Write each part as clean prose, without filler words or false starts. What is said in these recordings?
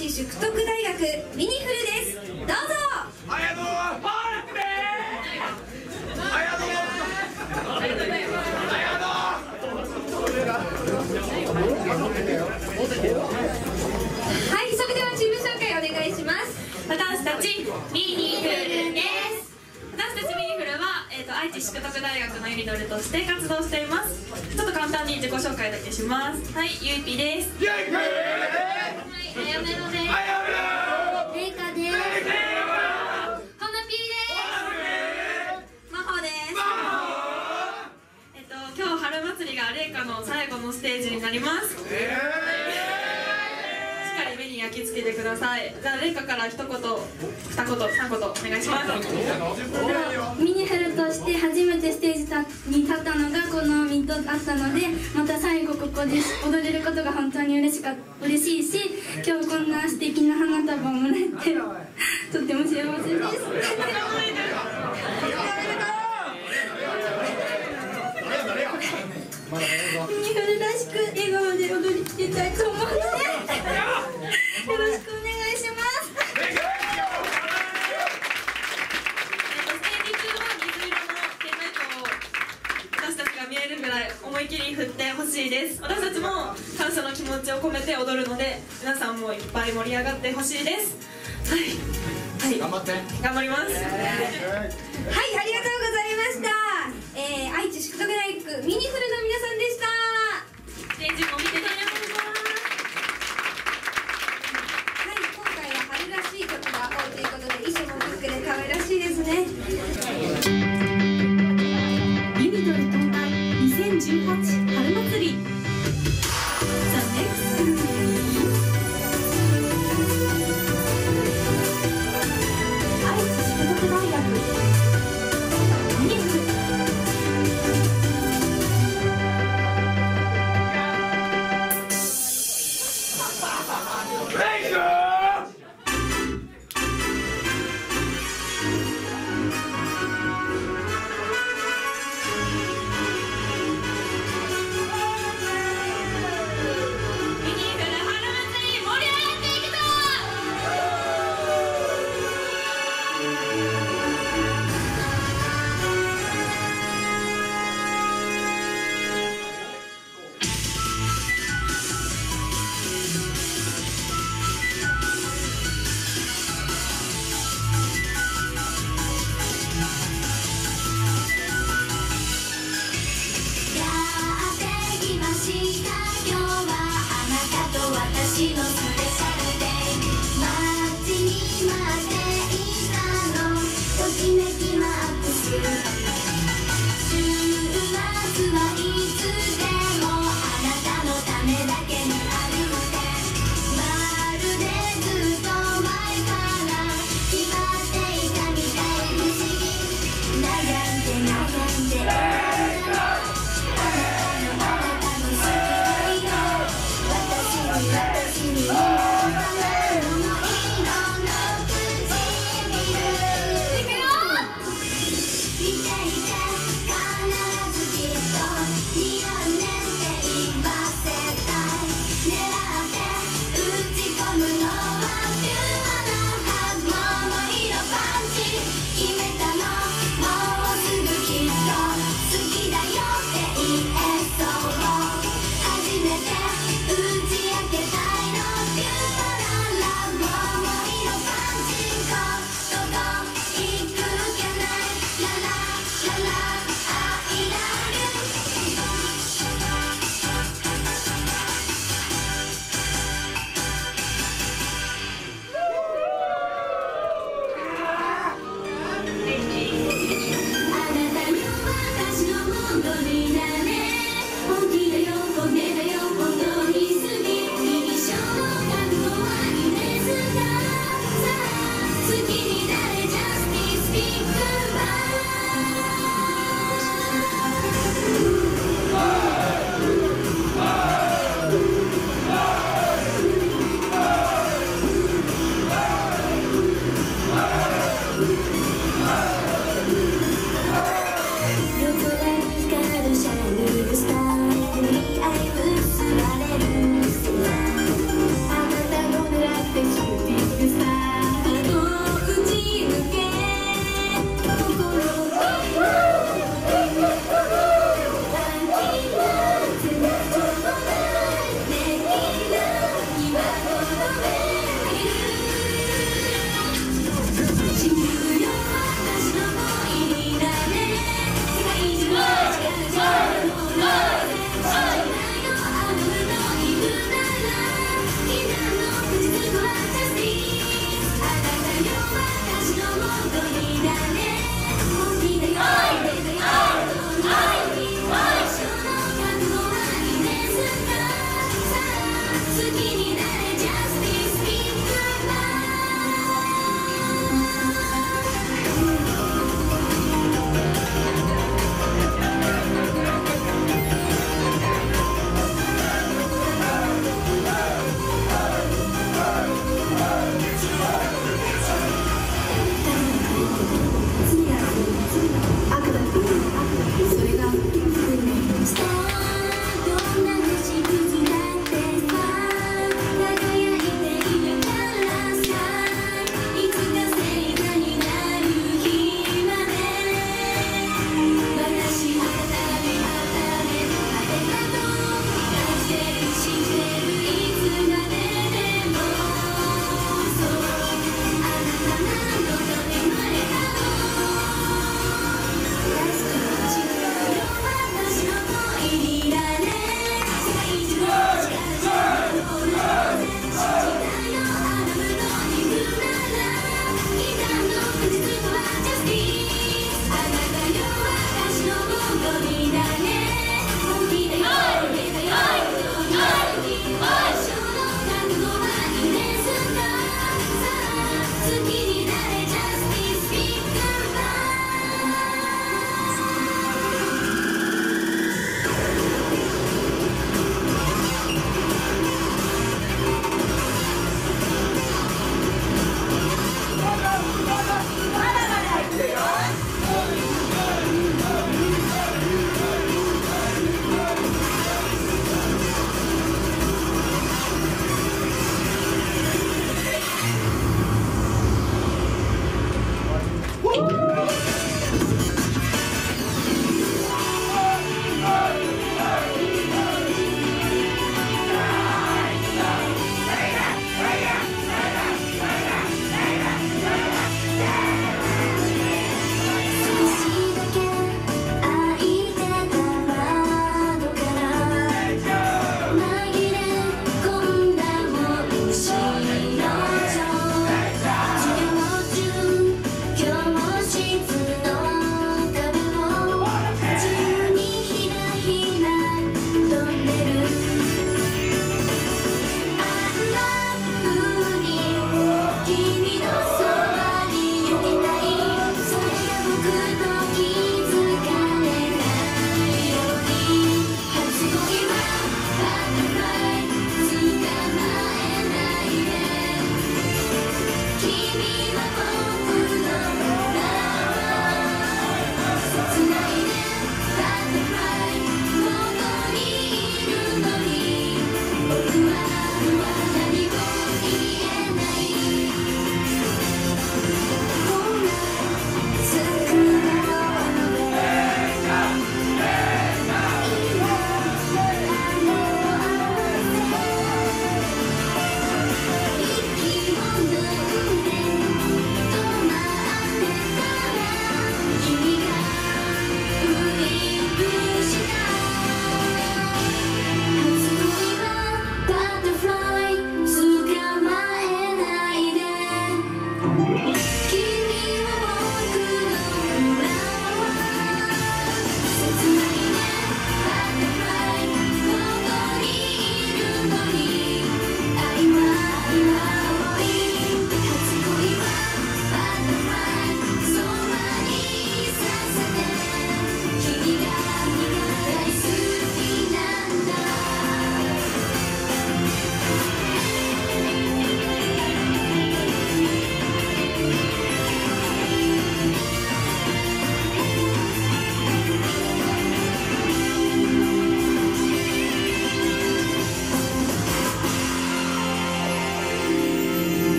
知淑徳大学ミニフルです。どうぞ。 ありがとう。 はい、それではチーム紹介お願いします。 私たちミニフルです。私たちミニフルは、愛知淑徳大学のユニドルとして活動しています。ちょっと簡単に自己紹介だけします。はい、ゆいぴです。 はい、あやめろです。れいかです。ほなぴーです。まほです。 今日春祭りがれいかの最後のステージになります。しっかり目に焼き付けてください。じゃあれいかから一言、二言、三言お願いします。 ミニフルとして初めてステージに立ったのがこのミッドだったので、また最後ここで踊れることが本当に嬉しいし、今日こんな素敵な花束をもらえてとっても幸せです。ミニフルらしく笑顔で踊りきたいと思うのでよろしくお願いします。 私たちが見えるぐらい思い切り振ってほしいです。私たちも感謝の気持ちを込めて踊るので、皆さんもいっぱい盛り上がってほしいです。はい、はい、頑張って頑張ります。はい、 ありがとうございました。愛知淑徳大学ミニフルの皆さんでした。 ステージも見てね。 はい、今回は春らしい曲が多いということで、衣装もピンクで可愛らしいですね。 ユニドル東海2018春祭り。 はい、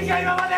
が今まで